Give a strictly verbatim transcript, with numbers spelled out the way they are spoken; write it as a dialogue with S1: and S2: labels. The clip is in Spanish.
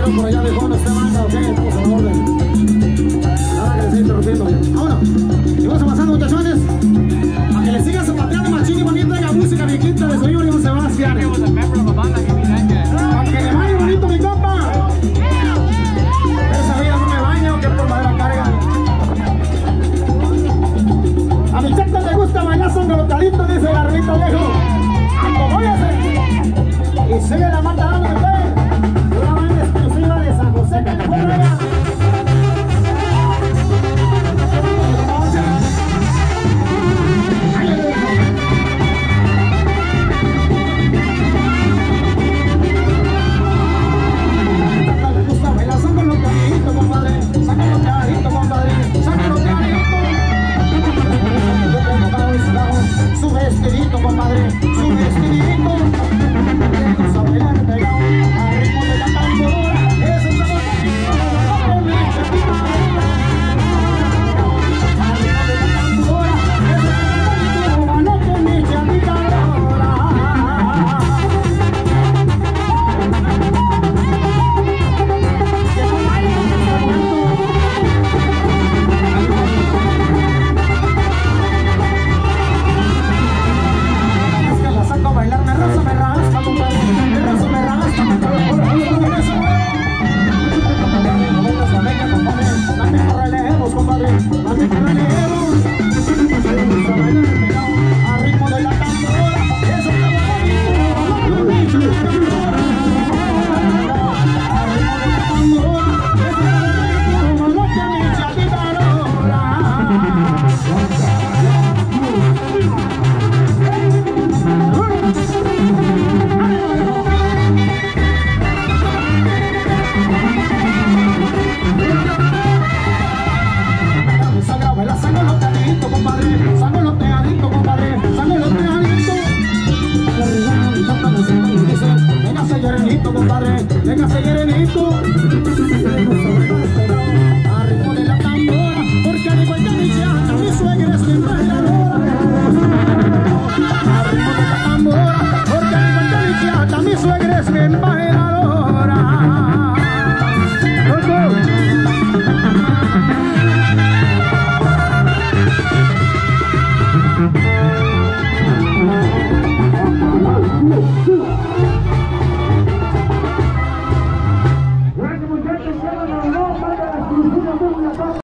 S1: Pero por allá dejó nuestra banda, ok, estamos a la orden. Nada que les esté interrumpiendo. Vámonos. Y vamos avanzando, muchachones. A que le sigan zapateando machín y bonito en la música viejita de Señor y Don Sebastián. A que le vaya bonito mi compa. Esa vida no me baño, que por madera carga. A mi chata le gusta bailar sonrotadito, dice Garrito Viejo. Acomódese. Y sigue la mata dando de fe. Una banda exclusiva de San José, California. Su vestidito, compadre, su vestidito. Vamos a bailar pegado al ritmo de la tambora. Eso es lo que quiero, con mi chapita. Al ritmo de la tambora. Eso es lo que quiero, no con mi chapita. Bailar me raza, me rasca, compadre, me raza, me rasca, me relevos, compadre, así que relevos. Vamos a bailar pegado al ritmo de la tambora. Eso es lo que quiero, al ritmo de la tambora. Eso es lo que mi chatita logra. Compadre, venga, señorenito. A ritmo de la tambora, porque al igual que mi chata, mi suegra es mi bailadora. A ritmo de la tambora, porque al igual que mi chata, mi suegra es mi bailadora.